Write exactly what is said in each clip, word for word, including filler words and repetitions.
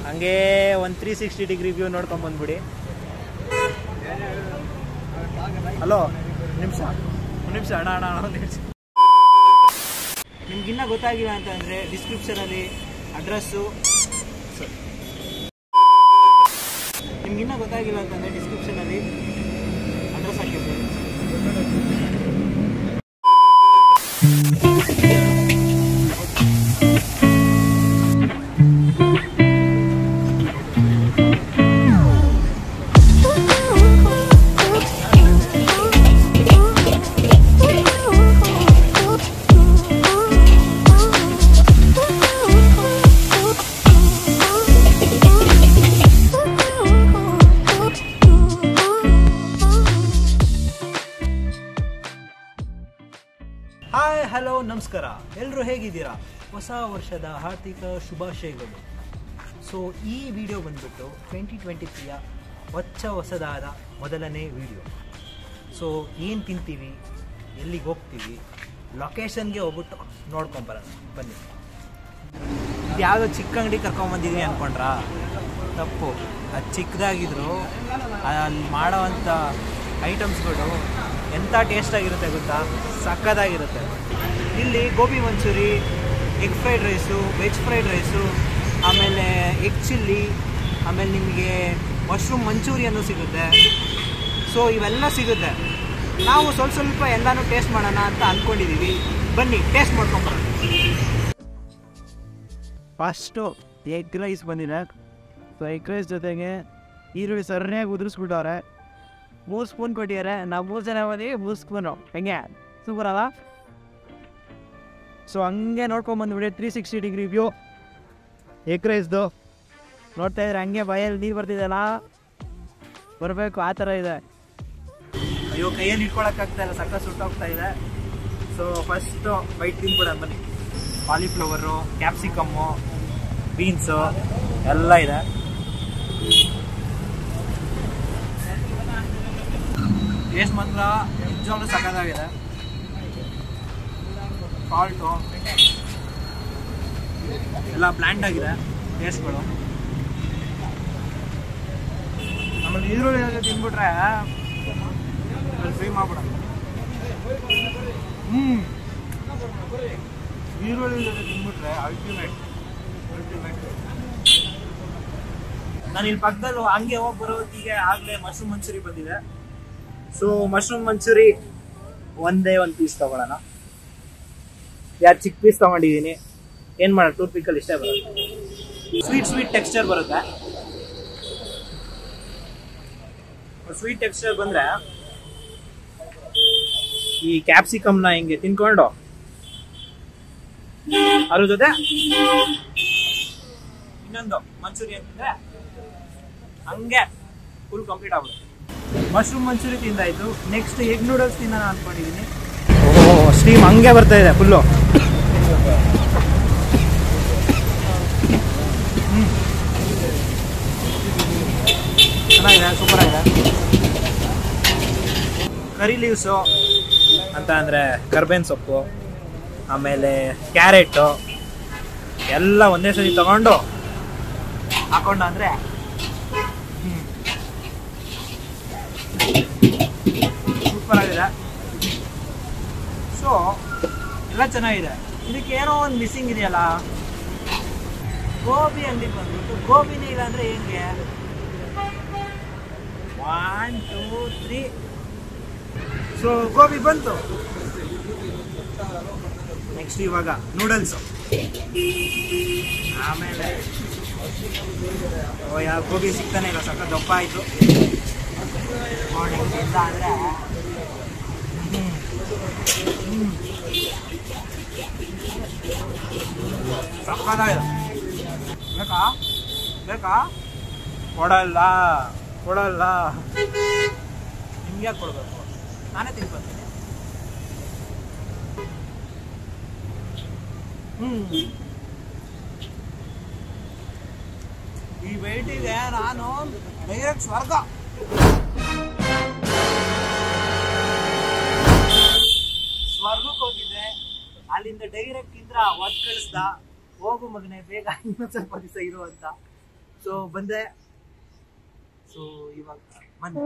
ಹಂಗೆ ಒಂದು three sixty degree view ನೋಡ್ಕೊಂಡು ಬಂದ್ಬಿಡಿ. ಹಲೋ ನಿಮಿಷ ಒಂದು ನಿಮಿಷ ಅಣ್ಣ ಅಣ್ಣ ಒಂದು ನಿಮಿಷ. ನಿಮ್ಗಿನ್ನ ಗೊತ್ತಾಗಿಲ್ಲ ಅಂತಂದರೆ ಡಿಸ್ಕ್ರಿಪ್ಷನಲ್ಲಿ ಅಡ್ರೆಸ್ಸು ನಿಮ್ಗಿನ್ನ ಗೊತ್ತಾಗಿಲ್ಲ ಅಂತಂದರೆ ಡಿಸ್ಕ್ರಿಪ್ಷನಲ್ಲಿ ಅಡ್ರೆಸ್ ಹಾಕಿರ್ತೀನಿ. ಹಾಯ್ ಹಲೋ ನಮಸ್ಕಾರ, ಎಲ್ಲರೂ ಹೇಗಿದ್ದೀರಾ? ಹೊಸ ವರ್ಷದ ಆರ್ಥಿಕ ಶುಭಾಶಯಗಳು. ಸೊ ಈ ವಿಡಿಯೋ ಬಂದ್ಬಿಟ್ಟು ಟ್ವೆಂಟಿ ಟ್ವೆಂಟಿ ತ್ರೀಯ ಹೊಚ್ಚ ಹೊಸದಾದ ಮೊದಲನೇ ವಿಡಿಯೋ. ಸೊ ಏನು ತಿಂತೀವಿ, ಎಲ್ಲಿಗೆ ಹೋಗ್ತೀವಿ, ಲೊಕೇಶನ್ಗೆ ಹೋಗ್ಬಿಟ್ಟು ನೋಡ್ಕೊಂಬರೋಣ ಬನ್ನಿ. ಇದು ಯಾವುದೋ ಚಿಕ್ಕ ಅಂಗಡಿ ಕರ್ಕೊಂಬಂದಿದ್ದೀನಿ ಅಂದ್ಕೊಂಡ್ರಾ? ತಪ್ಪು. ಅದು ಚಿಕ್ಕದಾಗಿದ್ರು ಅಲ್ಲಿ ಮಾಡೋವಂಥ ಐಟಮ್ಸ್ಗಳು ಎಂಥ ಟೇಸ್ಟಾಗಿರುತ್ತೆ ಗೊತ್ತಾ, ಸಕ್ಕದಾಗಿರುತ್ತೆ. ಇಲ್ಲಿ gobi manchurian, egg fried rice, veg fried rice, ಆಮೇಲೆ ಎಗ್ ಚಿಲ್ಲಿ, ಆಮೇಲೆ ನಿಮಗೆ ಮಶ್ರೂಮ್ ಮಂಚೂರಿಯನ್ನು ಸಿಗುತ್ತೆ. ಸೊ ಇವೆಲ್ಲ ಸಿಗುತ್ತೆ. ನಾವು ಸ್ವಲ್ಪ ಸ್ವಲ್ಪ ಎಲ್ಲನೂ ಟೇಸ್ಟ್ ಮಾಡೋಣ ಅಂತ ಅಂದ್ಕೊಂಡಿದ್ದೀವಿ. ಬನ್ನಿ ಟೇಸ್ಟ್ ಮಾಡ್ಕೊಂಬರೋಣ. ಫಸ್ಟು ಎಗ್ ರೈಸ್ ಬಂದಿದೆ. ಸೊ ಎಗ್ ರೈಸ್ ಜೊತೆಗೆ ಈರುಳ್ಳಿ ಸರಿಯಾಗಿ ಉದುರಿಸ್ಬಿಟ್ಟವ್ರೆ. ಮೂರು ಸ್ಪೂನ್ ಕೊಟ್ಟಿದ್ದಾರೆ. ನಾವು ಮೂರು ಜನ ಬಂದೀವಿ, ಮೂರು ಸ್ಪೂನು. ಹೆಂಗೆ ಸೂಪರ್ ಅಲ್ಲ? ಸೊ ಹಂಗೆ ನೋಡ್ಕೊಂಬಂದುಬಿಡಿ three sixty degree view egg ರೈಸ್ದು. ನೋಡ್ತಾ ಇದ್ರೆ ಹಂಗೆ ಬಾಯಲ್ಲಿ ನೀರು ಬರ್ತಿದೆಯಲ್ಲ, ಬರಬೇಕು ಆ ಥರ ಇದೆ. ಅಯ್ಯೋ ಕೈಯಲ್ಲಿ ಇಟ್ಕೊಳಕ್ಕಾಗ್ತಾ ಇಲ್ಲ, ಸಕ್ಕ ಸುಟ್ಟೋಗ್ತಾ ಇದೆ. ಸೊ ಫಸ್ಟು ಬೈಟ್ ತಿನ್ಬಿಡೋಣ ಬನ್ನಿ. ಕಾಲಿಫ್ಲವರು, ಕ್ಯಾಪ್ಸಿಕಮ್ಮು, ಬೀನ್ಸು ಎಲ್ಲ ಇದೆ. ಟೇಸ್ಟ್ ಮಾತ್ರ ನಿಜವಾಗ್ಲೂ ಸಕ್ಕತ್ತಾಗಿದೆ. ಸಾಲ್ಟು ಎಲ್ಲ ಬ್ಲ್ಯಾಂಡ್ ಆಗಿದೆ ಟೇಸ್ಟ್ಗಳು. ಆಮೇಲೆ ಈರುಳ್ಳಿ ಜೊತೆ ತಿನ್ಬಿಟ್ರೆ ಅಲ್ಲಿ ಫ್ರೈ ಮಾಡ್ಬಿಡ. ಹ್ಞೂ ಈರುಳ್ಳಿ ಜೊತೆ ತಿನ್ಬಿಟ್ರೆ ಅಲ್ಟಿಮೇಟ್ ಅಲ್ಟಿಮೇಟ್. ನಾನು ಇಲ್ಲಿ ಪಕ್ಕದಲ್ಲೂ ಹಂಗೆ ಹೋಗಿ ಬರೋದಕ್ಕೆ ಆಗಲೇ ಮಶ್ರೂಮ್ ಮಂಚೂರಿ ಬಂದಿದೆ. ಸೊ ಮಶ್ರೂಮ್ ಮಂಚೂರಿ ಒಂದೇ ಒಂದು ಪೀಸ್ ತೊಗೊಳ್ಳೋಣ. ಯಾರು ಚಿಕ್ಕ ಪೀಸ್ ತೊಗೊಂಡಿದ್ದೀನಿ, ಏನು ಮಾಡೋಣ, ಟೂತ್ ಪಿಕ್ಕಲ್ಲಿ ಇಷ್ಟೇ ಬರುತ್ತೆ. ಸ್ವೀಟ್ ಸ್ವೀಟ್ ಟೆಕ್ಸ್ಚರ್ ಬರುತ್ತೆ. ಸ್ವೀಟ್ ಟೆಕ್ಸ್ಚರ್ ಬಂದರೆ ಈ ಕ್ಯಾಪ್ಸಿಕಮ್ನ ಹಿಂಗೆ ತಿನ್ಕೊಂಡು ಅದ್ರ ಜೊತೆ ಇನ್ನೊಂದು ಮಂಚೂರಿ ಅಂತಂದರೆ ಹಂಗೆ ಫುಲ್ ಕಂಪ್ಲೀಟ್ ಆಗ್ಬಿಡುತ್ತೆ. ಮಶ್ರೂಮ್ ಮಂಚೂರಿ ತಿಂದಾಯ್ತು. ನೆಕ್ಸ್ಟ್ ಎಗ್ ನೂಡಲ್ಸ್ ತಿನ್ನೋಣ ಅಂದ್ಕೊಂಡಿದ್ದೀನಿ. ಓಹ್ ಸ್ಟೀಮ್ ಹಂಗೆ ಬರ್ತಾ ಇದೆ ಫುಲ್ಲು. ಹ್ಞೂ ಚೆನ್ನಾಗಿದೆ, ಸೂಪರ್ ಆಗಿದೆ. ಕರಿ ಲೀವ್ಸು ಅಂತ ಅಂದರೆ ಕರ್ಬೇವಿನ ಸೊಪ್ಪು, ಆಮೇಲೆ ಕ್ಯಾರೆಟು ಎಲ್ಲ ಒಂದೇ ಸರಿ ತಗೊಂಡು ಹಾಕೊಂಡ ಅಂದರೆ ಸೂಪರ್ ಆಗಿದೆ. ಸೊ ಎಲ್ಲ ಚೆನ್ನಾಗಿದೆ. ಇದಕ್ಕೆ ಏನೋ ಒಂದು ಮಿಸ್ಸಿಂಗ್ ಇದೆಯಲ್ಲ. ಗೋಬಿ ಅಂಗಡಿ ಬಂದ್ಬಿಟ್ಟು ಗೋಬಿನೇ ಇಲ್ಲ ಅಂದರೆ ಹೆಂಗೆ? One two three. So gobi ಬಂತು. ನೆಕ್ಸ್ಟ್ ಇವಾಗ ನೂಡಲ್ಸು, ಆಮೇಲೆ ಓ ಯಾವ ಗೋಬಿ ಸಿಗ್ತಾನೆ ಇಲ್ಲ, ಸಕ್ಕ ದಪ್ಪ ಆಯಿತು. ಮಾರ್ನಿಂಗ್ ತಿಂದ ಅಂದರೆ ಸಕ್ಕತ್ತಾಗಿದೆ. ಬೇಕಾ ಬೇಕಾ ಕೊಡಲ್ಲ ಕೊಡಲ್ಲ ನಿಮ್ಗೆ ಕೊಡಬೇಕು, ನಾನೇ ತಿನ್ಕೊತೀನಿ. ಹ್ಞೂ ಈ ವೆಯ್ಟಿಗೆ ನಾನು ಡೈರೆಕ್ಟ್ ಸ್ವರ್ಗ. ಸ್ವರ್ಗಕ್ಕೆ ಹೋಗಿದ್ದೆ, ಅಲ್ಲಿಂದ ಡೈರೆಕ್ಟ್ ಇಂದ್ರ ಒದ್ ಕಳಿಸ್ದ, ಹೋಗು ಮಗನೆ ಬೇಗ ಇನ್ನೊಂದು ಸ್ವಲ್ಪ ದಿವಸ ಇರು ಅಂತ. ಸೊ ಬಂದೆ. ಸೊ ಇವಾಗ ಬಂದೆ.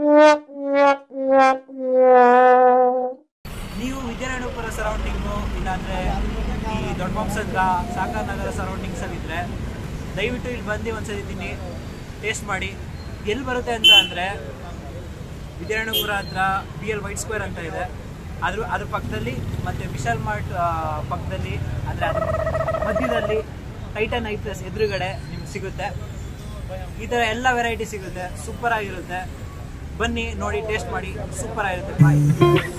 ನೀವು ವಿದ್ಯಾರಣ್ಯಪುರ ಸರೌಂಡಿಂಗು ಇಲ್ಲಾಂದರೆ ಈ ದೊಡ್ಡ ಮಾಂಸಂದ್ರ ಸಾಗರ್ ನಗರ ಸರೌಂಡಿಂಗ್ಸಲ್ಲಿದ್ದರೆ ದಯವಿಟ್ಟು ಇಲ್ಲಿ ಬಂದು ಒಂದ್ಸತಿ ತಿನ್ನಿ, ಟೇಸ್ಟ್ ಮಾಡಿ. ಎಲ್ಲಿ ಬರುತ್ತೆ ಅಂತ ಅಂದರೆ ವಿದ್ಯಾರಣ್ಯಪುರ ಹತ್ರ ಬಿ ಎಲ್ ವೈಟ್ ಸ್ಕ್ವೇರ್ ಅಂತ ಇದೆ, ಅದ್ರ ಅದ್ರ ಪಕ್ಕದಲ್ಲಿ ಮತ್ತು ವಿಶಾಲ್ ಮಾರ್ಟ್ ಪಕ್ಕದಲ್ಲಿ, ಅಂದರೆ ಅದ್ರ ಮಧ್ಯದಲ್ಲಿ ಟೈಟನ್ ಐ ಪ್ಲಸ್ ಎದುರುಗಡೆ ನಿಮ್ಗೆ ಸಿಗುತ್ತೆ. ಈ ಥರ ಎಲ್ಲ ವೆರೈಟಿ ಸಿಗುತ್ತೆ, ಸೂಪರಾಗಿರುತ್ತೆ. ಬನ್ನಿ ನೋಡಿ, ಟೇಸ್ಟ್ ಮಾಡಿ, ಸೂಪರಾಗಿರುತ್ತೆ. ಬಾಯ್.